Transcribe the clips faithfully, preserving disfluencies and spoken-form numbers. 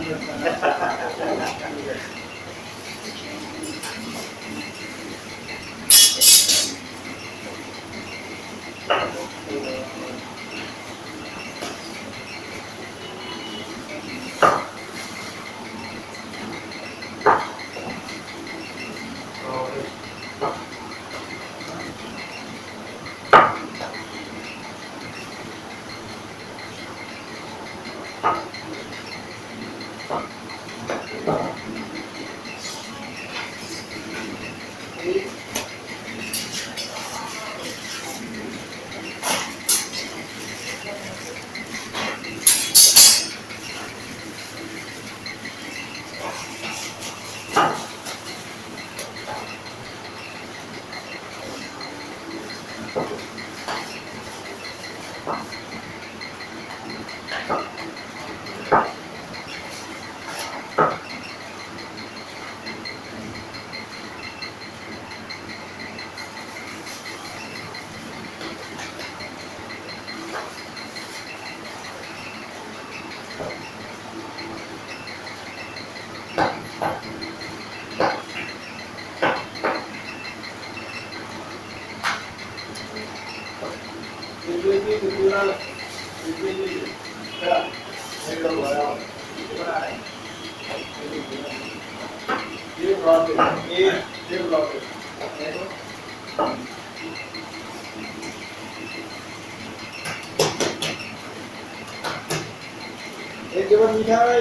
एक केवल मीठा है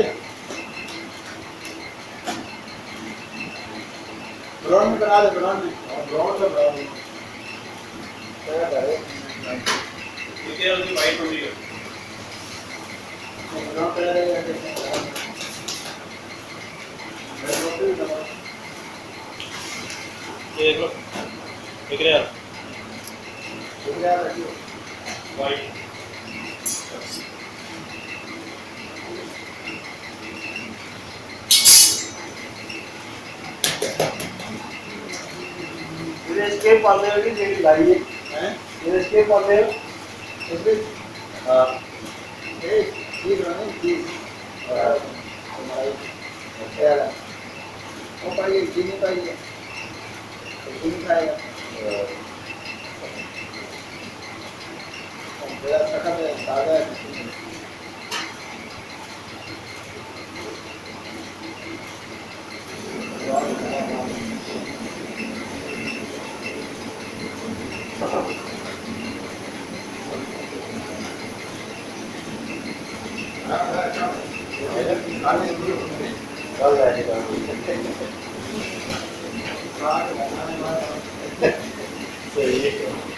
ब्राउन में बना दे ब्राउन में ब्राउन का ब्राउन क्या कर रहे ये क्या होती वाइट होती है ब्राउन कलर है ये देखो दिख रहा है दिख रहा है वाइट ये स्केप पाते हो कि ये गाड़ी है हैं ये स्केप पाते हो इसमें हां ये ये बने ये और हमारा क्या है वो पाइए चीनी पाइए चीनी खाएगा और बड़ा सखत है ताजा है सही है